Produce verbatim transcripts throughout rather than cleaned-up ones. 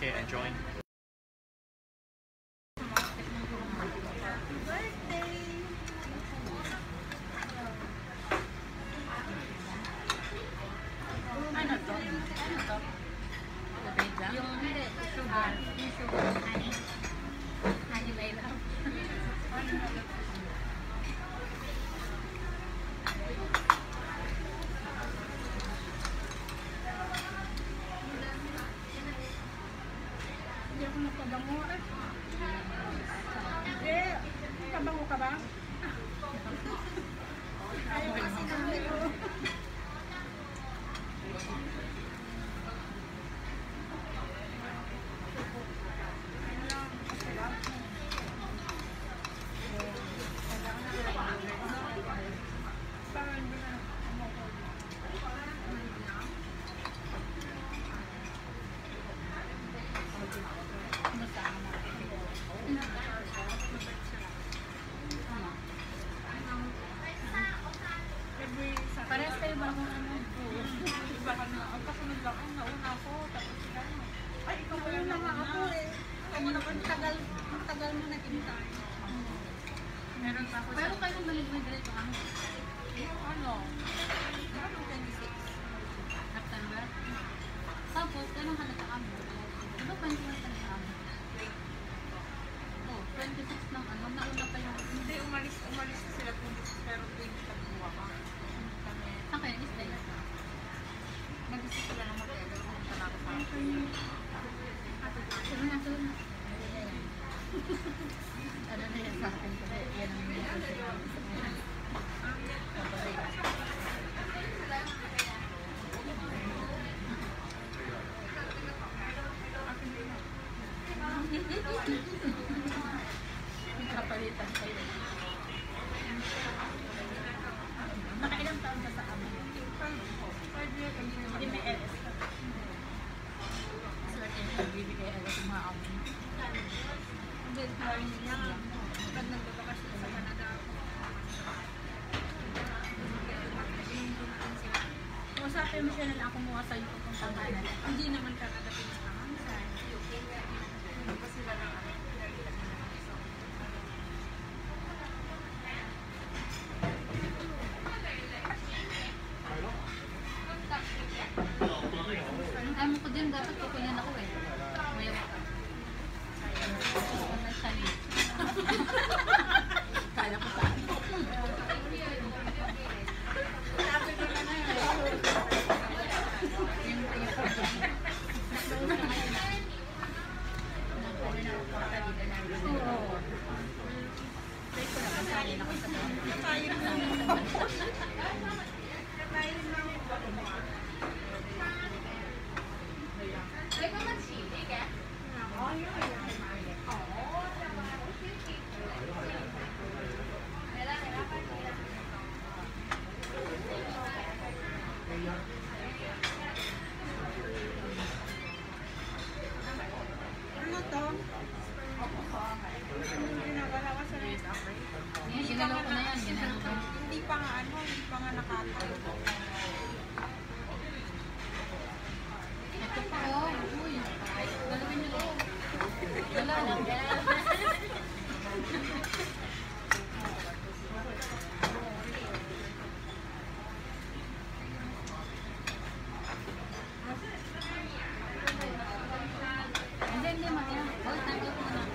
Okay, enjoy. Yung sugar, yung sugar, honey. Honey by love. Hindi ako nagpabango eh. Eh, kabango ka ba? Ayaw kasi namin ko. Parehas kayo ba kung ano? Iba ka na. Ang kasunod lang ang nauna ako. Tapos sila. Ay, ikaw pa yung naman ako eh. Ako naman tagal, ang tagal mo naghintay. Meron pa ako. Pero kayo balik mo dito ang Yung ano? Ano twenty-six? September? Tapos, anong halagaan mo? Ano pa yung halagaan mo? Oh, twenty-six ng ano? Nauna pa yung... Hindi, umalis, umalis na sila twenty-six pero twenty nagbuwa ka. Kami, Saan kayo? Is day? nag-isip sila ng hotel. Pumunta na ako sa Sino na? Sino na? Ano na yan sa akin? Kasi yan ang mga kasi kapalitan kayo. Nakailang taon ka sa amin? five years and Hindi may L S ka. Swerte yung nagbibigay L S yung mga amin. Hindi, planning niya. Pag nagbabakasyon sa Canada ako. Usapin mo siya na lang ako mukha sa'yo pupuntang Canada. Hindi naman Canada pinakaman sa U K. Hindi pa sila lang ano. Ay mo ko din, dapat kukunin ako eh. May kala ko pa. Sabi ko na na yun. Yung Oo. Try ko na, kasayin ako sa doon. Natayin na. Natayin na. Ano to? Ano ginagawa ka sa rate upgrade? Yan, ginalaw ko na yan. Ginalaw ko. Hindi pa nga ano, hindi pa nga nakatayo. Ito pa oh. Uy. Galawin niyo lang. Galaw. Hindi, hindi. Maya. Hold, nandun mo na.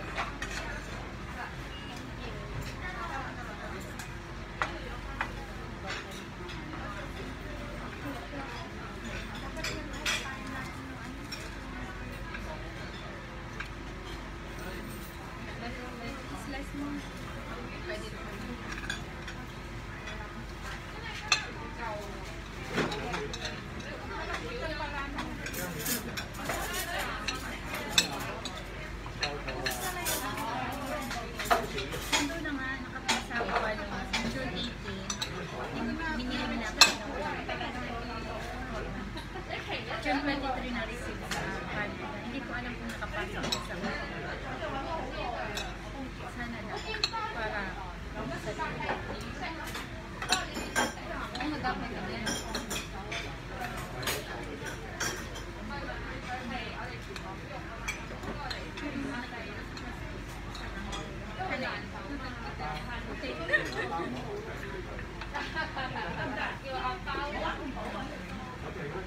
Slice mo. Pwede rin. Nandun na nga, nakapasa ako ano, June eighteen. Binili mo natin ng June twenty-three na receive sa Canada. Hindi ko alam kung nakapasa ako sa sana na para ay nag-apply ka din.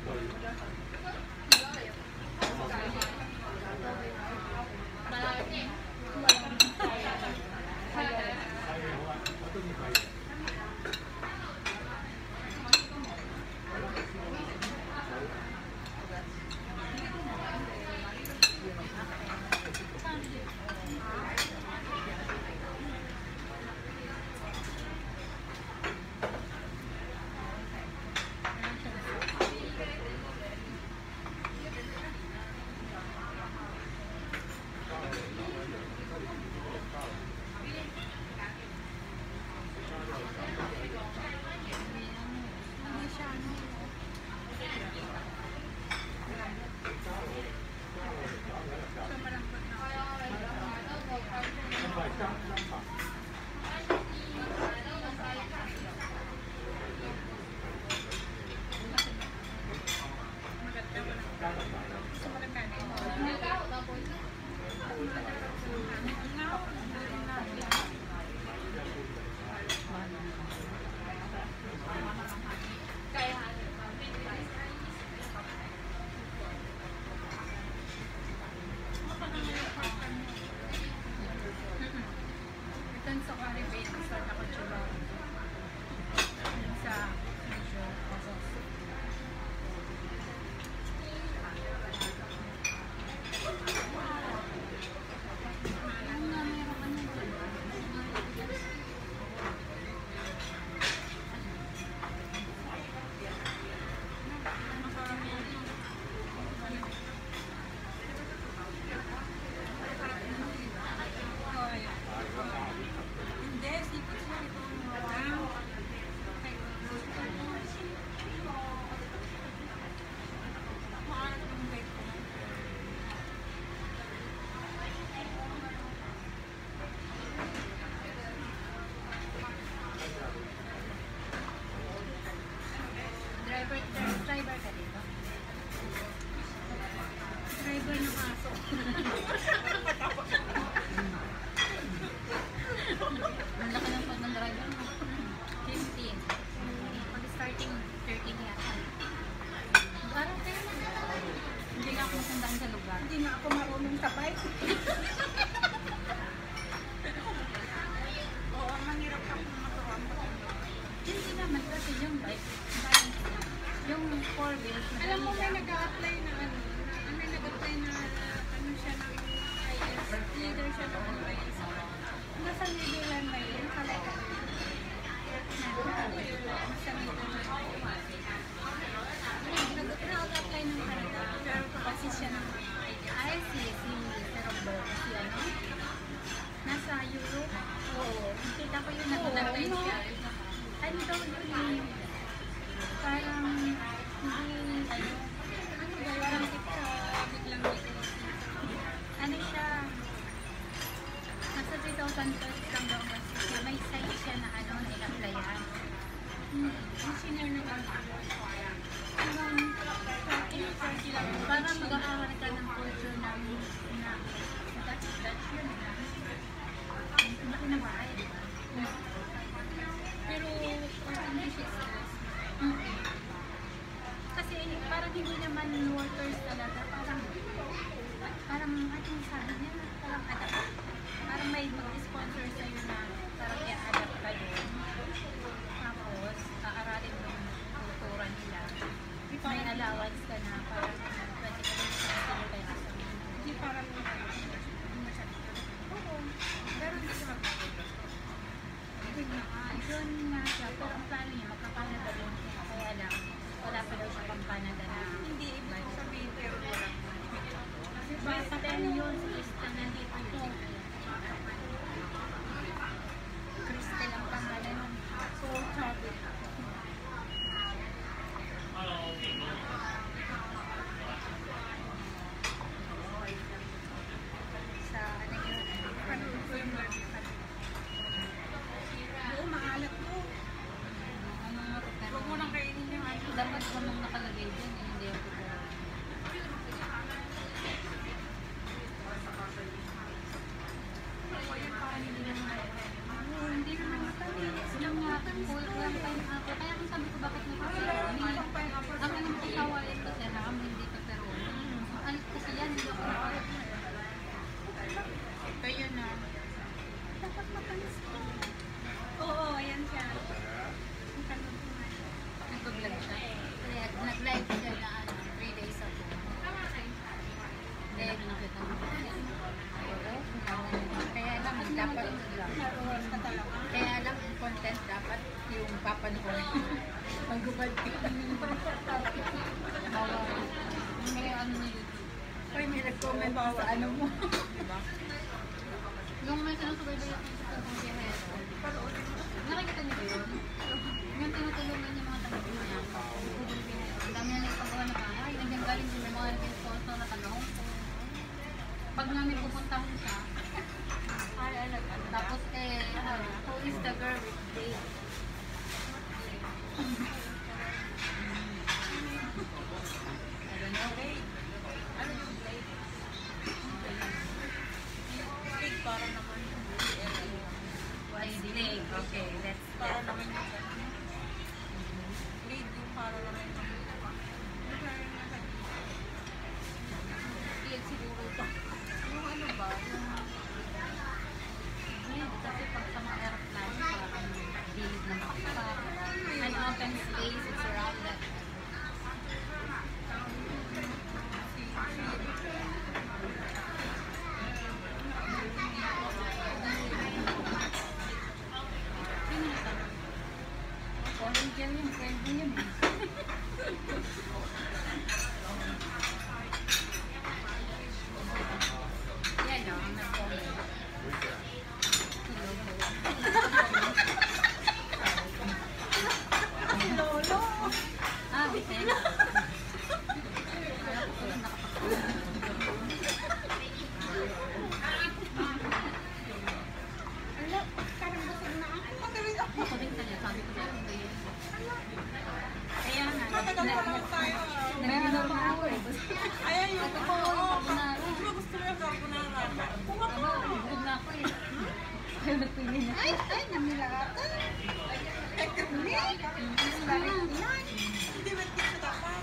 Driver, driver ka dito? Driver ng aso. Ang laki ng pag ng driver mo. fifteen. Pag starting, thirteen yata. Parang kayo na. Hindi nga ako masandaan sa lugar. Hindi na ako marunong sa bike. Oo, manghirap ako maturuan ko. Hindi naman kasi yung bike, yung four wheels. Alam mo, may nag-a-apply na ano, na, may nag-apply na ano siya ng I S, leader siya ng I S. Nasa middle na yun, talaga. Nasa middle na yun. Nag-apply ng Canada, pero kapatid siya ng I S. I see, si Mister Roberto, si ano? Nasa Europe. Oo. Kita ko yun, nag-apply siya. Ano daw yun eh? Parang, hindi, ano, ano ba, parang ito, biglang dito. Ano siya, nasa three thousand plus lang daw kasi may site siya na ano, na i-applyan. Hmm, ang senior na lang. Parang, thirty, thirty lang. Parang mag-aaral ka ng culture ng, na, Dutch, Dutch yun. Ang laki na bahay, di ba? Pero, for English is Mm. Kasi parang hindi naman workers talaga, parang parang anong sabi niya, parang adapt. Parang may mag-sponsor sa'yo na parang i-adapt kayo. Tapos, aaralin mo yung kultura nila. May allowance ka na parang pwede ka rin sa sila kaya asa mo. hindi parang masyadong. Oo. Pero hindi siya mag-adapt. Yun nga, yun nga siya. Pero ang plano niya, magkakanada yun. Kaya lang, wala pa daw siya pang Canada na. Hindi ibig sabihin, pero wala. Kristen yun, si Kristen nandito yun. Kristen ang pangalan nun. So, sabi. Sa ano yun? Confirm lang. Oo, maalat to. Ang mga Huwag mo nang kainin yung ano. dapat ko nung nakalagay dyan, eh, hindi ako comment mo sa ano mo. Diba? Nung may sinusubaybay ako sa kong biyahe, nakikita niyo ba yun? Yung tinutulungan niya mga taga-Pinoy. Ang dami na nagpagawa na bahay. Nandiyan galing din yung mga nag-sponsor na taga-Hong Kong. Pag namin pupuntahan siya, ay, ano, tapos eh, who is the girl with Dave? I don't know. Ano yung blade? Blade para naman yung blade. Why Dave? Okay, let's Para naman yung blade yung para naman yung Blade siguro ito. yung ano ba? Blade kasi pag sa mga aeroplane, parang gilid ng paksa. An open space, it's around that. Volunteer yung friend mo yun eh. Yan o, ang nag-comment. Si Lolo! Ah, Vicente. Kaya ko pala Ala, parang busog na ako. Pagkawin ako! Ako din kanya, sabi ko sa'yo, hindi yun. Kaya nga, Matagal pa lang tayo ah. nag-inom na ako eh. Ayan yung Ito po, yung carbonara. Gusto mo gusto mo yung carbonara. Kung ako! Aba, good na ako eh. Kaya nagpili na. Ay, ay, namilakatan. Eh, kami! Hindi ba't dito dapat?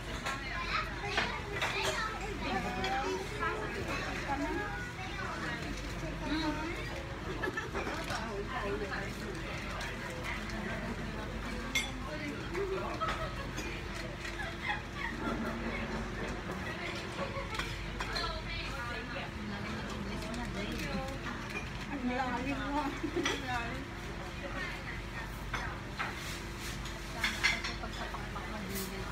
Ang lalim mo. Pag sa pakpak mag-gilid.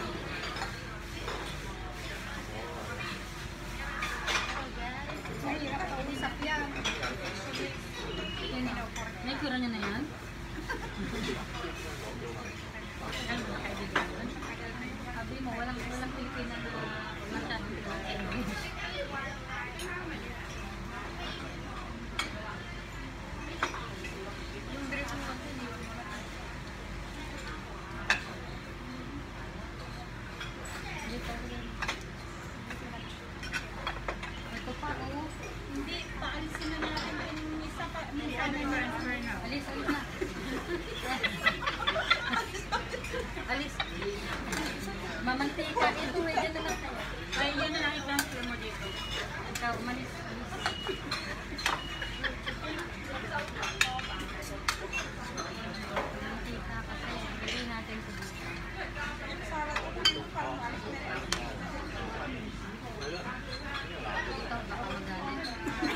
Mahirap kausap yan. May kura niya na yan? Ano ba kaibigan yun? Sabi mo, walang walang Pilipina na masyadong English. Yung dress mo kasi hindi mo naman. Dito ako din. Ito pa, oh. Hindi, paalisin na natin yung isa pa. Minsan na Transfer na. Alis, alis na. Alis. Mamantika. Ito, may dyan na lang tayo. Ay, yan na lang i-transfer mo dito. Ikaw, umalis. Alis. Mamantika kasi. Hindi natin ito dito. Yung salad ko dito parang alis na rin. Ito, baka magalit.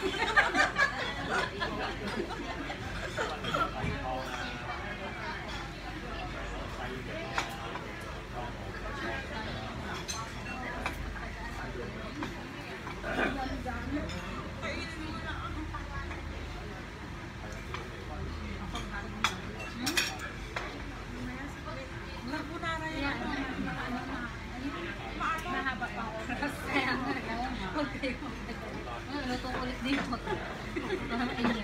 Carbonara yan. Kaya, Mahaba pa oras. kaya nga, huwag kayo. Ah, lutong ulit dito. Parang inyo.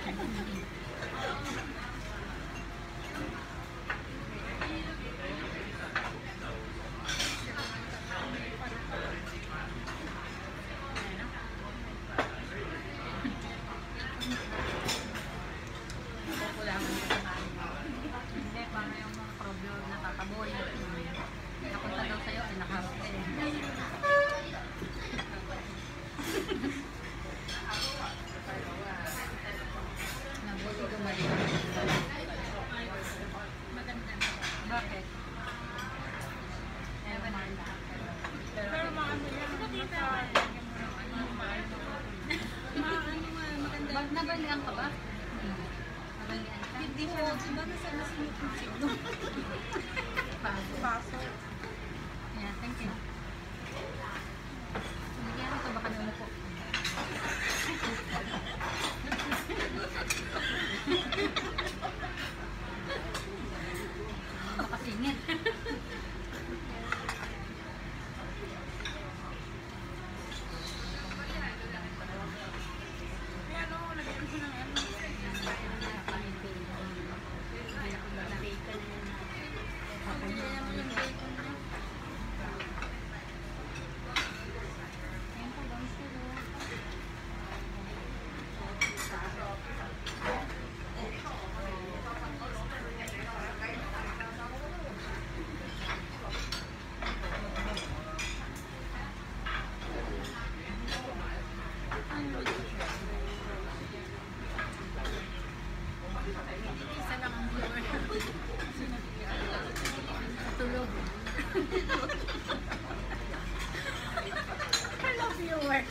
Hindi, paano yung mga problem na kakaboy? Napunta daw sa'yo, ay nakaroon eh. Nabuti gumaling. maganda. Bakit? Ewan na. Pero maano yan. Maka- Maano nga, maganda. Bag nabalian ka ba? Nabalian ka? Hindi siya, diba nasa nasunod yung signo? Paso. Paso. Yeah, thank you. Hindi yan ito baka naman viewers.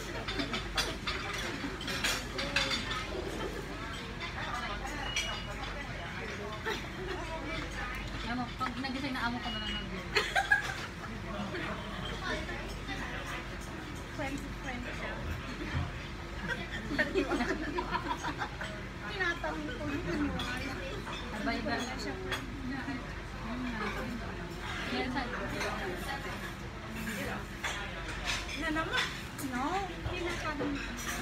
Alam mo, pag nagising na amo ko na lang ng-view. Friend-friend siya. Tinatanong ko yun. Abay-bay. Wala siya friend. Yan sa Na naman? No. Tinatanong.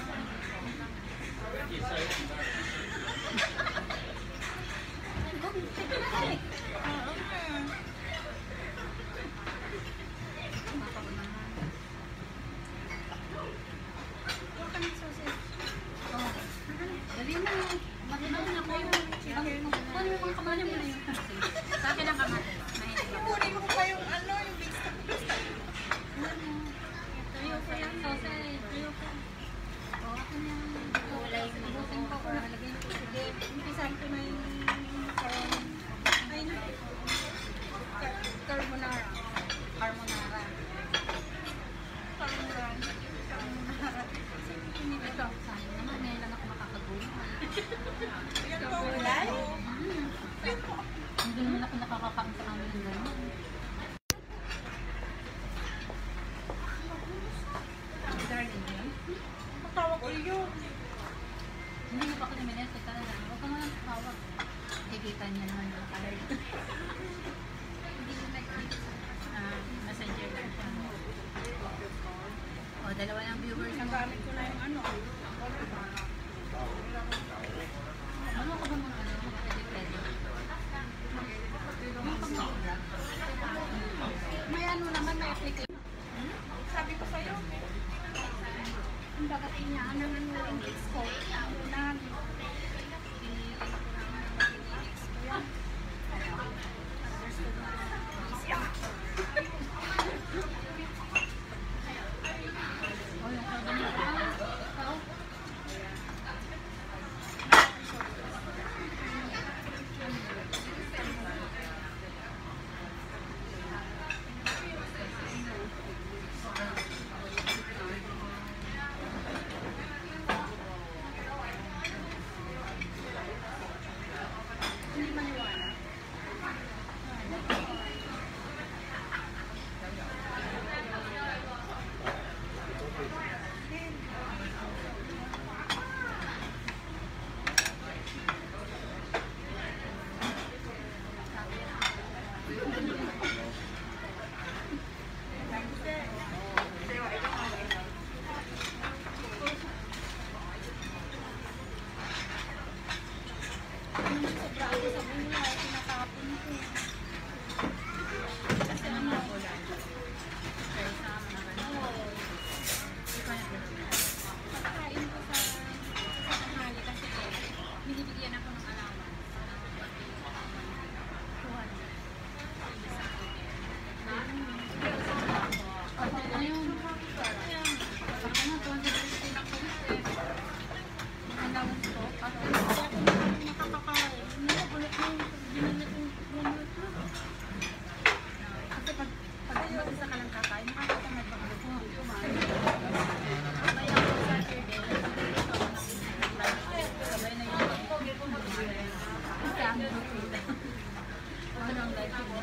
Huwag ka ng sausage. oh. Dali mo. Maginaw na ko yung chicken. Ano yung mga kamali mo na yun? Sa akin ang kamali. Mahilig ako. Kunin ko pa yung ano, yung big stock. Tuyo ko yan. Sausage. Tuyo ko. Oh, ako na yan. Wala yung Ibusin ko ko. Nalagyan ko. Sige, umpisan ko na yung um, ay na, car- carbonara. Carbonara. Carbonara. Carbonara. Ito. Sayang naman. Ngayon lang ako makakagulong. Yan po, gulay. Hmm. Hindi naman ako nakakakain sa amin ng gano'n. Darling yun. Tawag ko yun. Hindi mo pa ako naman yan. Kita na lang. Huwag ka naman tawag. Kikita niya naman yung color. Hindi mo nag-click. Ah, messenger lang siya. O, dalawa ng viewers mo. Nagamit ko na yung ano. Ano ka ba mga ano? Mga pwede-pwede? Ano ka mga? May ano naman, may application. Sabi ko sa'yo. Ang bagat niya, ano nga nung English ko. Ang unang. O, yung carbonara. Ah, ikaw? Hindi maniwala. Ano sobra ako sa buhay, tinatapon ko. Kasi ano, Kaya sa amin naman. oo. Ikaw na din. Pagkain ko sa sa tanghali kasi binibigyan ako ng alawan. Kuhan. Ayun. Baka na, two hundred fifty lang po. Allowance ko. Kasi Nakakakain. Nakabulot mo yung binulot yung binulot mo. Kasi pag pag mag-isa ka lang kakain, nakakatamad pag gusto mo. May ako sa Saturday, sabay na yung isa ang buti. Ano ang life mo?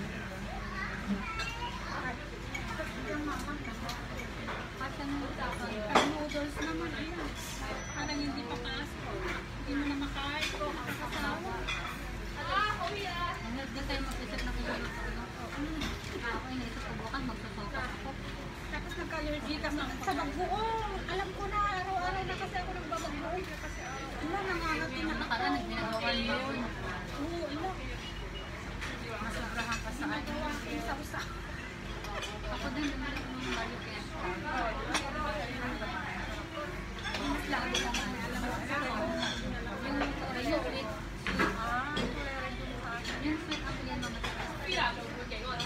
Kasi nung usapan, Pag noodles naman, ayun. Parang hindi pa pasok. Hindi mo na makain ko. Kakakasawa. ang nagda tayo mag-isip na kung ano sa ano. Ano na? Ako yung naisip ko bukan, magsusuka ako. Tapos nagka-allergy ka sa, sa bagbuong. Alam ko na, araw-araw na kasi ako nagbabagbuong. Wala, nangangati na Yung ako. nakaraan, nagbinagawa niyo yun. Oo, ilo. Masobrahan ka sa ano. Gawa ko yung sausa. Ako din, bumili ko ng Mario Fiesta. Mas lalo lang ang alam mo. Yung Oreo sweet. Ah, wala rin yung mukha. Yung sweet ako yan mga takas.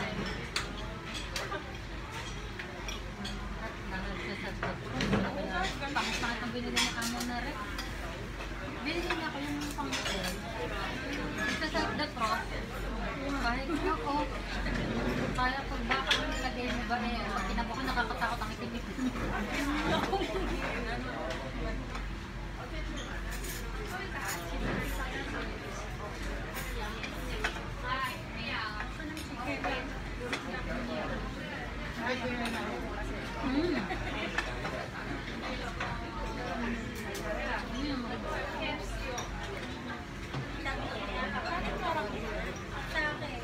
Pangit-pangit ang binili ni Amo na rin. Binili niya ako yung pang-hotel. Sa sa the cross. Kahit ako, kaya pag baka nilagay mo ba eh, pag kinabukan nakakatakot ang Mm. Sa akin.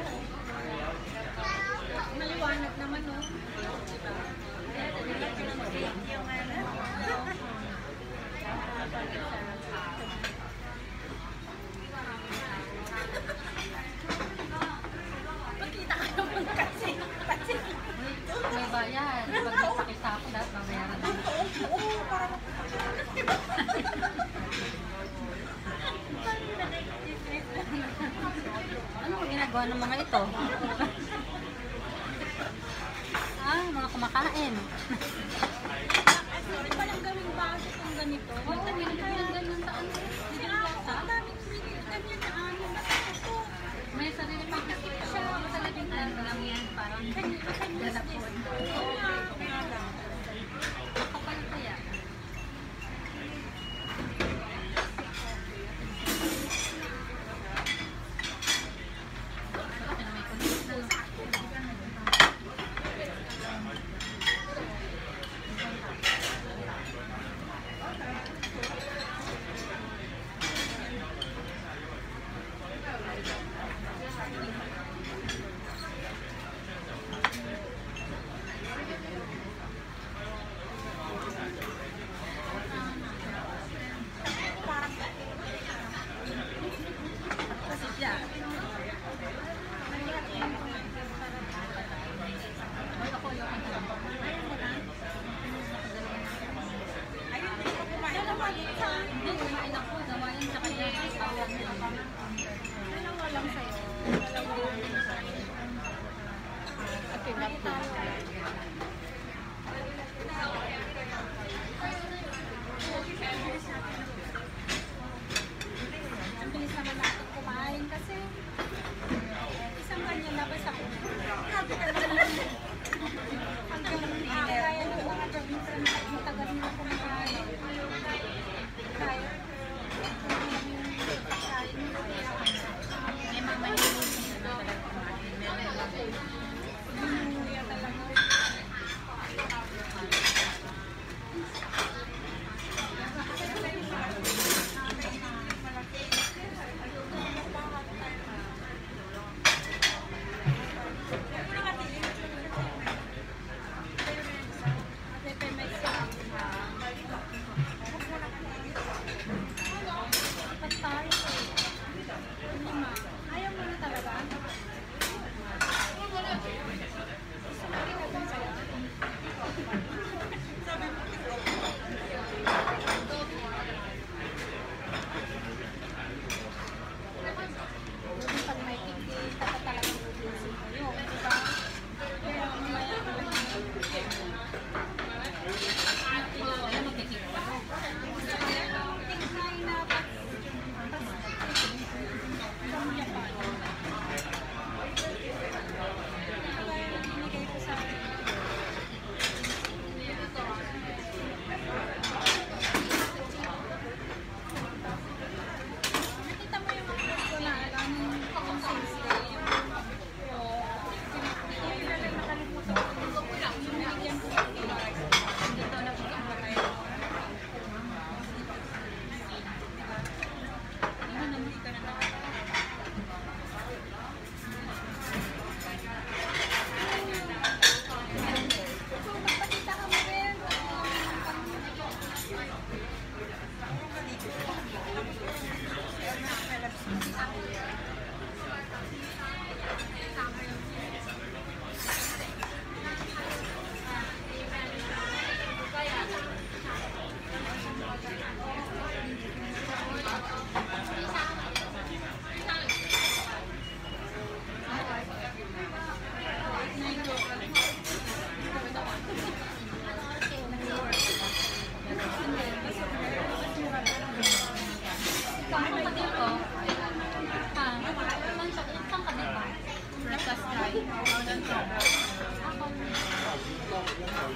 Maliwanag naman, no? Diba? Kaya nalilak ko ng cake yung ano. Makita ka naman kasi. Kasi. May bayan. Pag nagpakita ako, dapat mamayaran na. Oo, para Ano ang ginagawa ng mga ito? Ah, mga kumakain. Pwede pa lang gawing baso kung ganito. Huwag na binigyan ganyan sa ano. Hindi na Ang plata. daming binili ganyan na ano. Ito. May sarili pang kasip siya. Sa labing planta lang yan. Parang galapon. Oo nga. Kaya lang. Kapal kaya. May kulit na lang.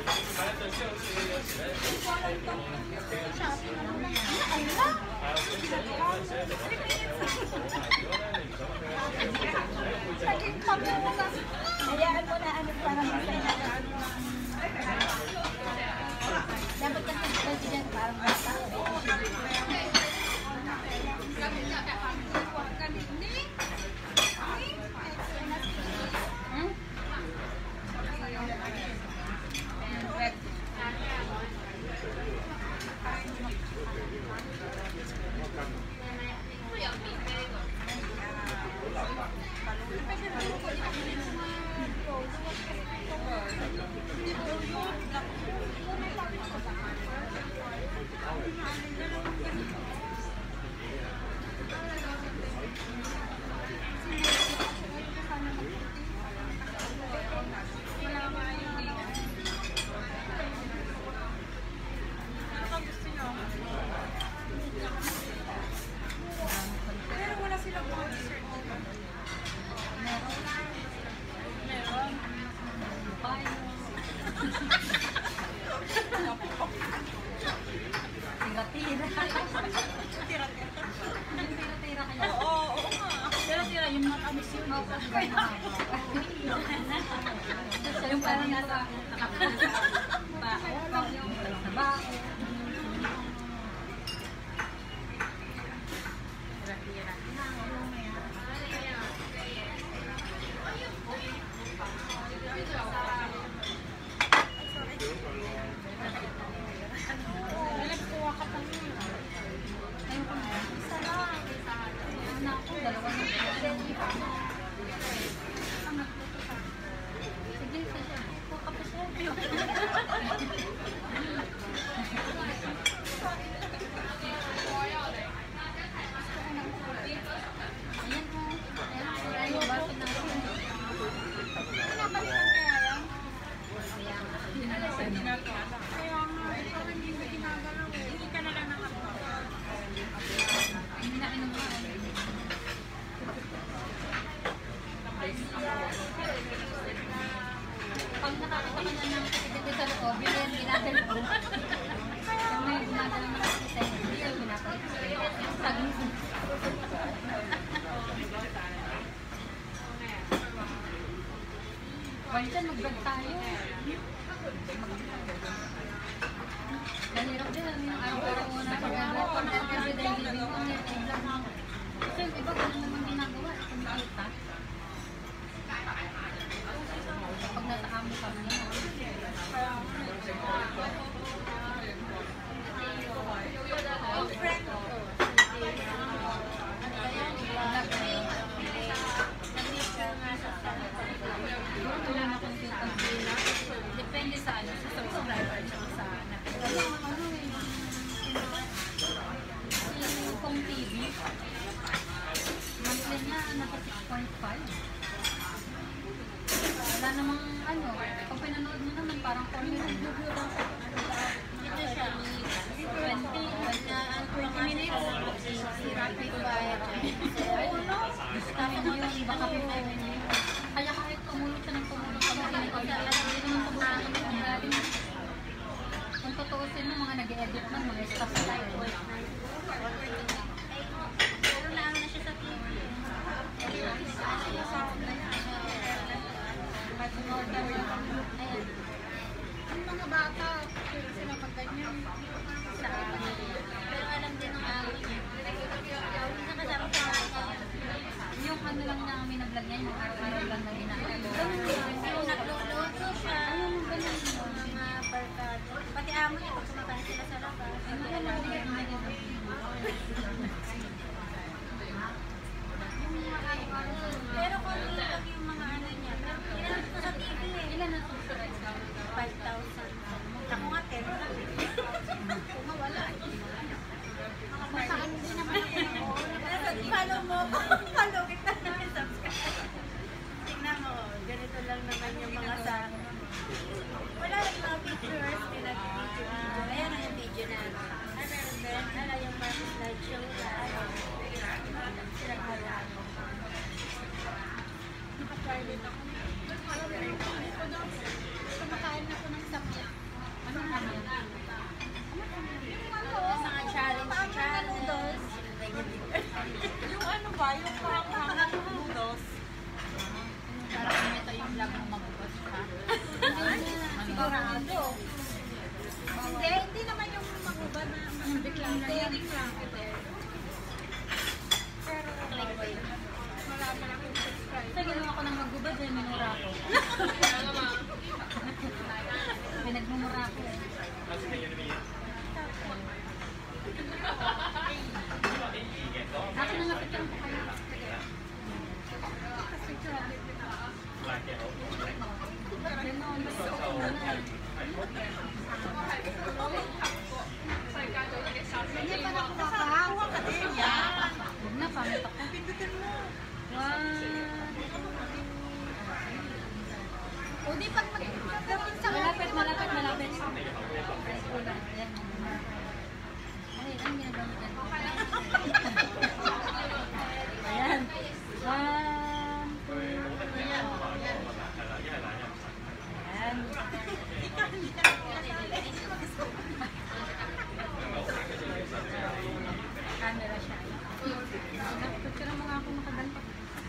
Hayaan mo na ano para masaya. Dapat kasi president parang basta. Hmm? Pero wala silang mga dessert. Tira-tira. Tira-tira. Yung tira-tira kaya. Oo, oo nga. Tira-tira yung mga kamis yun. Yung parang nasa nakapagod sa bao. Sa bao. Tira-tira. Nagkuha ka pa niya. Ayun ko na. Isa lang. Una ako, dalawa na. Sige, sige. Kuha ka pa siya. Ayan o. Ayan o. Baso na ako. Pinapalitan kaya yan? Ayan. Kaya nga, ikaw hindi mo ginagalaw eh. Hindi ka na lang nakapagod. Hindi na kinuha. Pag nakakita ka na ng dito sa loob, yun yung ginagalaw ko. Yung may ginagalaw na kasi sa hindi yung ginagalaw. Saging. Wancan, mag-vlog tayo. Mahirap din ang araw-araw mo na pag-vlog. Content everyday living on your vlog. Kasi yung iba ganun naman ginagawa. Kumikita. Kapag nasa amo ka na yun. Ang friend ko. Vlog na yun. Siguro wala na akong pag-vlog. Depende sa ano, sa subscriber at sa anak. Ano, ano eh. Yung Kong T V. Monthly niya, nasa six point five. Wala namang ano, pag pinanood mo naman parang formula. Ito siya, twenty, twenty minutes. Si Rapid Bayad. Oo, no? Tapos yung iba ka po. Kaya kahit tumulong siya ng tumulong ka mag-edit, hindi naman tumulong kami ang galing. Kung tutuusin mo, mga nag-edit man, mga staff tayo. Pero naano na siya sa T V. Ang mga bata, pero sila magganyan. Pero alam din ng amo niya. Nakasama sa ako. Yung ano lang namin na vlog niya, yung araw-araw lang na ginagawa. Yung nagluluto siya, mga barkado. Pati amo niya, pag kumakain sila sa labas. Ano ka lang din yung mga Pero kung ilag yung mga ano niya, ilan ko sa T V eh. ilan na subscribe ka? five thousand. Ako nga, ten lang. Kung mawala. Masaan din naman eh. Follow mo. Follow kita namin subscribe. Tingnan mo, ganito lang naman yung mga sa... Wala rin mga pictures, pinag-video. Ayan ang yung video na. Ano meron din? Ala yung mga slideshow na. Silang wala. Naka-private ako. Kumakain ako ng sakit. nila yan. Pero, wala pa lang akong subscribe. Kasi ginawa ko ng magubad eh, minura ko. Pinagmumura ko eh. Akin na nga picture ko kayo. Kasi grabe din ako. Ganon, basta ko muna. Hindi pa nakakahawa ka din yan. Huwag na, pamit ako. Pindutin mo. O di pag mag-dapat sa malapit, malapit, malapit. Ayan. Ay, ang ginagawa dyan. Ayan. One, two, ayan. Ayan. Camera siya. Picture mo nga ako makaganto.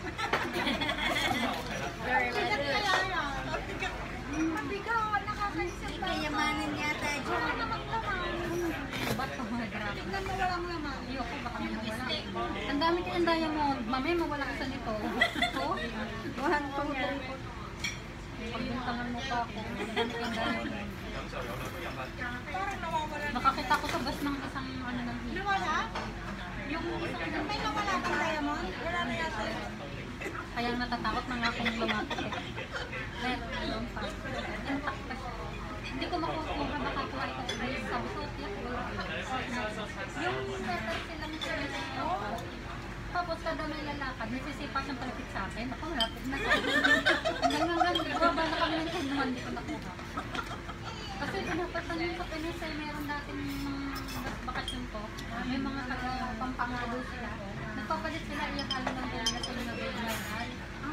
Mabigaw, nakakaisip ba? Kayamanin yata dyan. Wala namang laman. Ba't pa mga grabe? Tignan mo walang laman. Ayoko, baka may mawala. Ang dami kayang diamond. Mamaya mawala ka sa nito. Ito? One, two, three, four. Pagbintangan mo pa ako. Ang dami kayang diamond. Parang nawawala. Nakakita ko sa bus ng isang ano ng hito. Nawala? Yung isang May nawala bang diamond? Wala na yata yun. kaya natatakot na nga akong lumapit eh. Meron, meron pa. Intact pa siya. Hindi ko makukuha makakuha ito sa bus. Sabi ko, tiyak, wala. Yung metal silang siya. Tapos kada may lalakad, nagsisipa siyang palapit sa akin. Ako, lapit na siya. Hanggang hanggang, baba na kami ng naman, hindi ko nakuha. Kasi pinapasan yun sa Pinas eh, meron dating mga bakasyon ko. May mga taga-pampangalo sila. Nagpapalit sila, iyakalo ng Pinas sa mga bigay.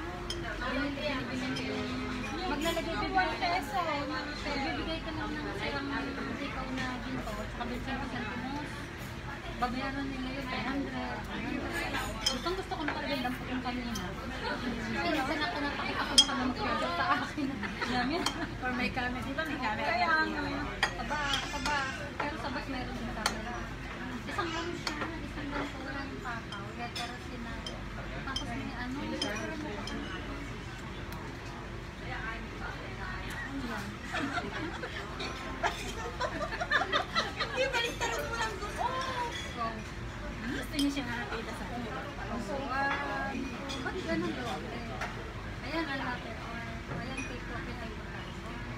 Maglalagay Yung bibigay one peso. bibigay ka lang ng isang ikaw na ginto, tsaka twenty centimos. Babayaran nila yun, five hundred. Gustong gusto ko na talaga yung dampot yung kanina. Kasi minsan ako napakita ko baka mag-project sa akin. Alam yan? Or may camera. Di ba may camera? Kaya nga. Taba, taba. Pero sa bus meron din camera. Isang ano siya, isang ganito lang pakaw. Letter scenario. Tapos may ano, letter mo pa. Ano yan? Hindi, baliktaran mo lang gusto. Go. Gusto niyo siya nakakita sa akin. So, ah, ba't ganun to? Ayan, ang latte. Ayan, cake coffee tayo tayo.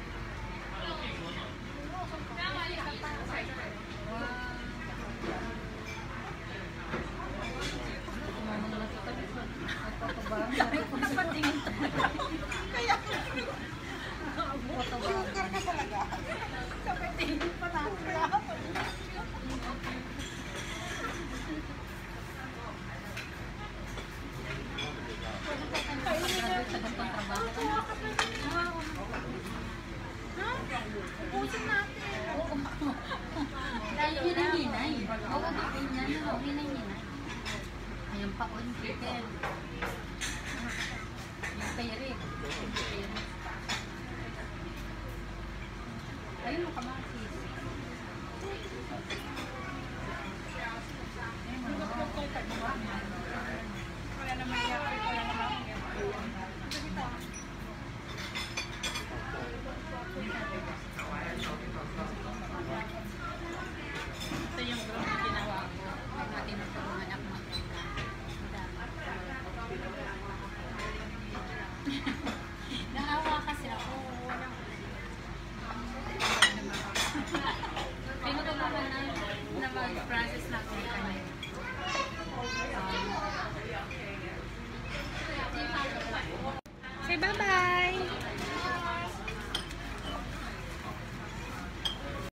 Kumama naman sa tabi. Nagpapabang. Patingin tayo. Kaya, Pagpapabang. sugar ka talaga. Kapitingin pa natin. Pag-graduate sa ganitong trabaho. Ha? Ubusin natin. Oo. Dahil hinay-hinay. Oo, bakit niya na. Hinay-hinay. Ayan pa, on chicken. Yung pere. Ayun mo kamatis. Wala naman yata. Wala naman. Dito. Ito yung group na ginawa ko. Natin magkaroon ako maganda. Naawa kasi ako. Pinutulungan na Na mag-process na ako kami. Say bye-bye.